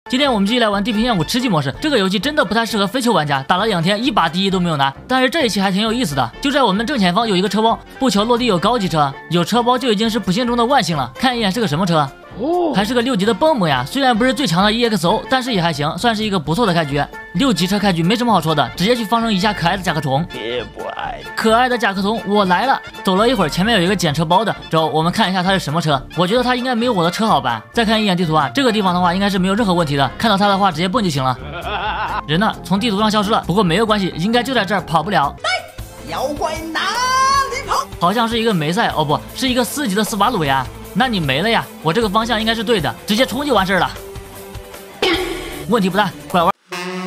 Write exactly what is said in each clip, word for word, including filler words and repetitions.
今天我们继续来玩地平线五吃鸡模式，这个游戏真的不太适合飞球玩家，打了两天一把第一都没有拿。但是这一期还挺有意思的，就在我们正前方有一个车包，不求落地有高级车，有车包就已经是不幸中的万幸了。看一眼是个什么车？哦，还是个六级的蹦蹦呀！虽然不是最强的 E X O， 但是也还行，算是一个不错的开局。六级车开局没什么好说的，直接去放生一下可爱的甲壳虫。可爱的甲壳虫，我来了！走了一会儿，前面有一个捡车包的，走，我们看一下它是什么车。我觉得它应该没有我的车好办。再看一眼地图啊，这个地方的话应该是没有任何问题的。看到它的话，直接蹦就行了。人呢？从地图上消失了，不过没有关系，应该就在这儿，跑不了。 妖怪哪里跑？ 好像是一个梅赛，哦不是一个四级的斯巴鲁呀。那你没了呀！我这个方向应该是对的，直接冲就完事儿了。问题不大，拐弯。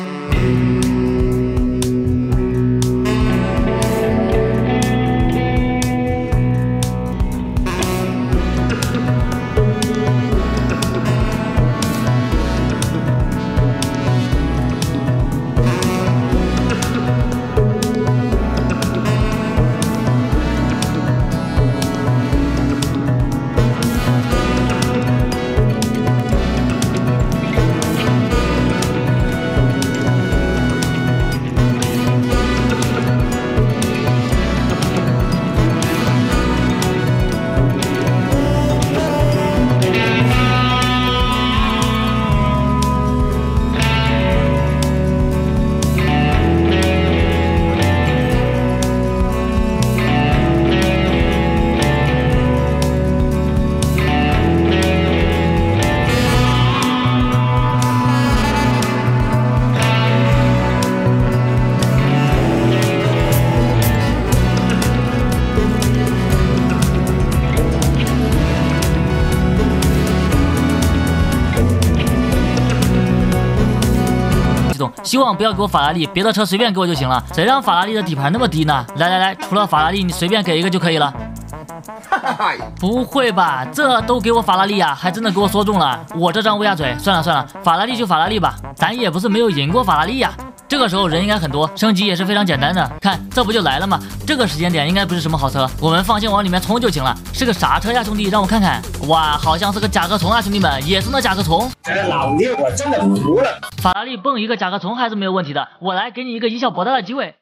希望不要给我法拉利，别的车随便给我就行了。谁让法拉利的底盘那么低呢？来来来，除了法拉利，你随便给一个就可以了。不会吧？这都给我法拉利呀、啊？还真的给我说中了。我这张乌鸦嘴，算了算了，法拉利就法拉利吧，咱也不是没有赢过法拉利呀、啊。这个时候人应该很多，升级也是非常简单的。看，这不就来了吗？这个时间点应该不是什么好车，我们放心往里面冲就行了。是个啥车呀，兄弟？让我看看。哇，好像是个甲壳虫啊，兄弟们，也是那甲壳虫。 这老爹我真的服了。 法拉利蹦一个甲壳虫还是没有问题的，我来给你一个以小博大的机会。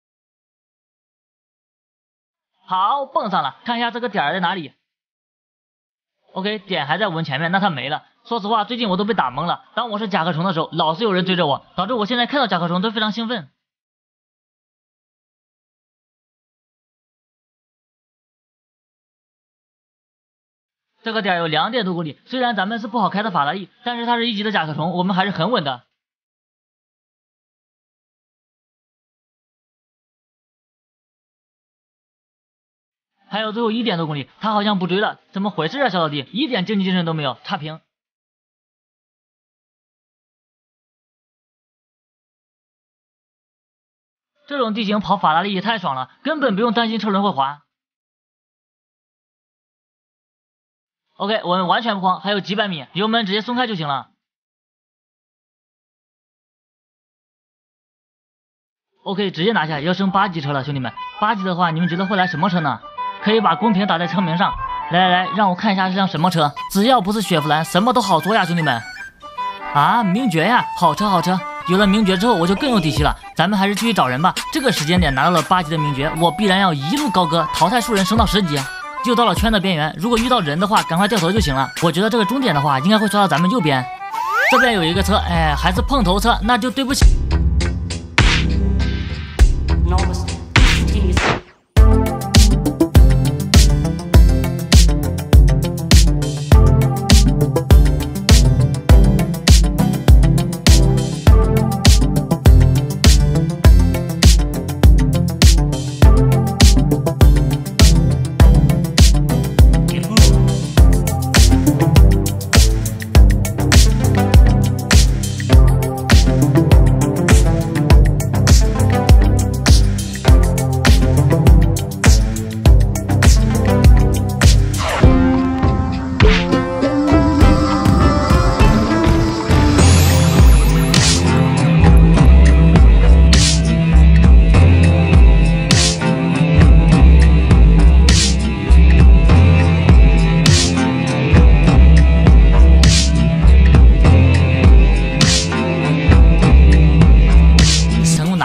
好，蹦上了，看一下这个点儿在哪里。OK， 点还在我们前面，那它没了。说实话，最近我都被打懵了。当我是甲壳虫的时候，老是有人追着我，导致我现在看到甲壳虫都非常兴奋。这个点有两点多公里，虽然咱们是不好开的法拉利，但是它是一级的甲壳虫，我们还是很稳的。还有最后一点多公里，他好像不追了，怎么回事啊，小老弟？一点竞技精神都没有，差评。这种地形跑法拉利也太爽了，根本不用担心车轮会滑。OK， 我们完全不慌，还有几百米，油门直接松开就行了。OK， 直接拿下，要升八级车了，兄弟们。八级的话，你们觉得会来什么车呢？可以把公屏打在车名上。来来来，让我看一下是辆什么车。只要不是雪佛兰，什么都好说呀，兄弟们。啊，名爵呀，好车好车。有了名爵之后，我就更有底气了。咱们还是继续找人吧。这个时间点拿到了八级的名爵，我必然要一路高歌，淘汰数人升到十级。就到了圈的边缘，如果遇到人的话，赶快掉头就行了。我觉得这个终点的话，应该会刷到咱们右边。这边有一个车，哎，还是碰头车，那就对不起。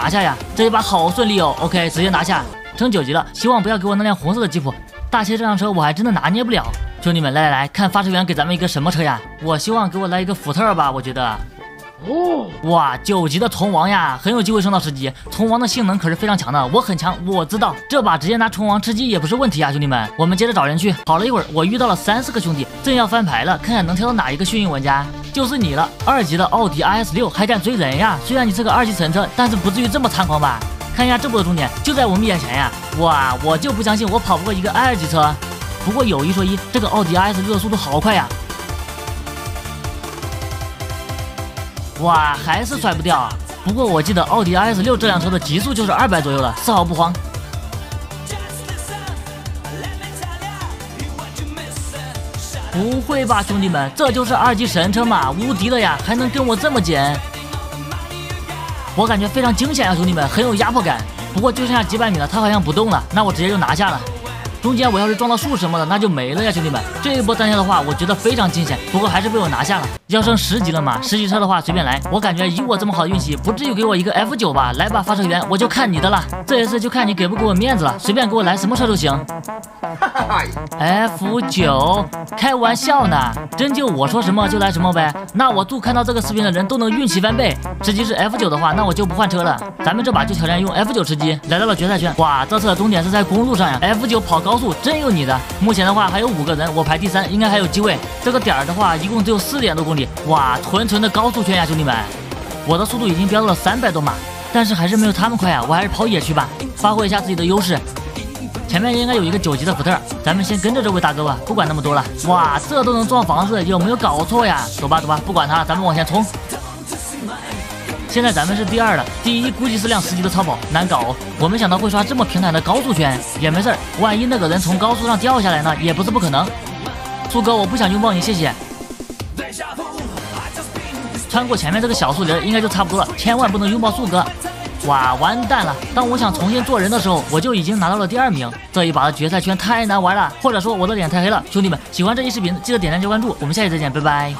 下呀！这一把好顺利哦 ，OK， 直接拿下，升九级了。希望不要给我那辆红色的吉普。大切这辆车我还真的拿捏不了。兄弟们，来来来，看发车员给咱们一个什么车呀？我希望给我来一个福特吧，我觉得。哦，哇，九级的虫王呀，很有机会升到十级。虫王的性能可是非常强的，我很强，我知道。这把直接拿虫王吃鸡也不是问题啊，兄弟们。我们接着找人去。跑了一会儿，我遇到了三四个兄弟，正要翻牌了，看看能挑到哪一个幸运玩家。就是你了，二级的奥迪 I S 六还敢追人呀？虽然你是个二级神车，但是不至于这么猖狂吧？看一下这波的终点就在我们眼前呀！哇，我就不相信我跑不过一个二级车。不过有一说一，这个奥迪 I S 六的速度好快呀！哇，还是甩不掉。不过我记得奥迪 I S 六这辆车的极速就是二百左右了，丝毫不慌。不会吧，兄弟们，这就是二级神车嘛，无敌了呀，还能跟我这么捡？我感觉非常惊险啊，兄弟们，很有压迫感。不过就剩下几百米了，他好像不动了，那我直接就拿下了。中间我要是撞到树什么的，那就没了呀，兄弟们。这一波单挑的话，我觉得非常惊险，不过还是被我拿下了。要升十级了嘛，十级车的话随便来。我感觉以我这么好的运气，不至于给我一个 F 九 吧？来吧，发车员，我就看你的了。这一次就看你给不给我面子了，随便给我来什么车都行。F 九， 开玩笑呢？真就我说什么就来什么呗？那我祝看到这个视频的人都能运气翻倍。吃鸡是 F 九 的话，那我就不换车了。咱们这把就挑战用 F 九 吃鸡。来到了决赛圈，哇，这次的终点是在公路上呀。F 九 跑高速真有你的。目前的话还有五个人，我排第三，应该还有机会。这个点儿的话，一共只有四点多公里，哇，纯纯的高速圈呀，兄弟们！我的速度已经飙到了三百多码，但是还是没有他们快呀，我还是跑野区吧，发挥一下自己的优势。前面应该有一个九级的福特，咱们先跟着这位大哥吧，不管那么多了。哇，这都能撞房子，有没有搞错呀？走吧走吧，不管他，咱们往前冲。现在咱们是第二了，第一估计是辆十级的超跑，难搞。我没想到会刷这么平坦的高速圈，也没事儿，万一那个人从高速上掉下来呢，也不是不可能。树哥，我不想拥抱你，谢谢。穿过前面这个小树林应该就差不多了，千万不能拥抱树哥。哇，完蛋了！当我想重新做人的时候，我就已经拿到了第二名。这一把的决赛圈太难玩了，或者说我的脸太黑了。兄弟们，喜欢这期视频记得点赞加关注，我们下期再见，拜拜。